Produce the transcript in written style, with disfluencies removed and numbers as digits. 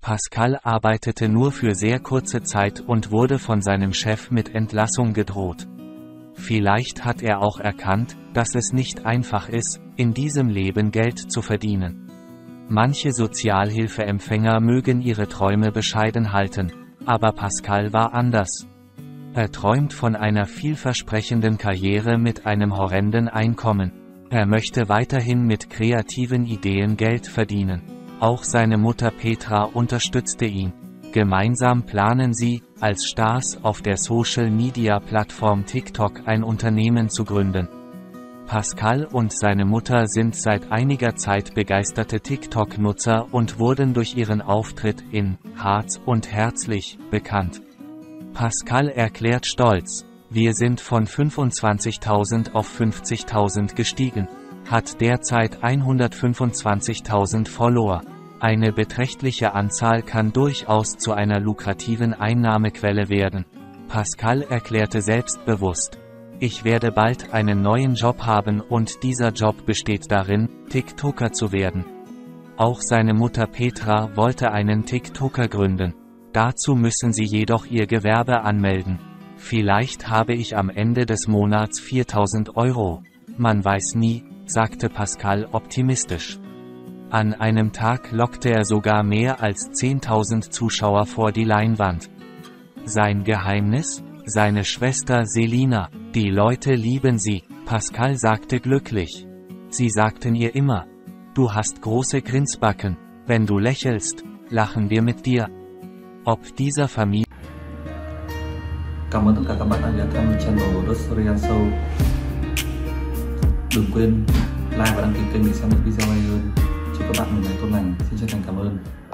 Pascal arbeitete nur für sehr kurze Zeit und wurde von seinem Chef mit Entlassung gedroht. Vielleicht hat er auch erkannt, dass es nicht einfach ist, in diesem Leben Geld zu verdienen. Manche Sozialhilfeempfänger mögen ihre Träume bescheiden halten, aber Pascal war anders. Er träumt von einer vielversprechenden Karriere mit einem horrenden Einkommen. Er möchte weiterhin mit kreativen Ideen Geld verdienen. Auch seine Mutter Petra unterstützte ihn. Gemeinsam planen sie, als Stars auf der Social-Media-Plattform TikTok ein Unternehmen zu gründen. Pascal und seine Mutter sind seit einiger Zeit begeisterte TikTok-Nutzer und wurden durch ihren Auftritt in Harz und Herzlich bekannt. Pascal erklärt stolz: Wir sind von 25.000 auf 50.000 gestiegen, hat derzeit 125.000 Follower. Eine beträchtliche Anzahl kann durchaus zu einer lukrativen Einnahmequelle werden. Pascal erklärte selbstbewusst: Ich werde bald einen neuen Job haben und dieser Job besteht darin, TikToker zu werden. Auch seine Mutter Petra wollte einen TikToker gründen. Dazu müssen sie jedoch ihr Gewerbe anmelden. Vielleicht habe ich am Ende des Monats 4.000 Euro. Man weiß nie, sagte Pascal optimistisch. An einem Tag lockte er sogar mehr als 10.000 Zuschauer vor die Leinwand. Sein Geheimnis? Seine Schwester Selina. Die Leute lieben sie. Pascal sagte glücklich. Sie sagten ihr immer: Du hast große Grinsbacken. Wenn du lächelst, lachen wir mit dir. Ob dieser Familie. Cảm ơn tất cả các bạn đã ghé thăm channel Rosarian Show. Đừng quên like và đăng ký kênh để xem những video hay hơn. Chúc các bạn một ngày tốt lành. Xin chân thành cảm ơn.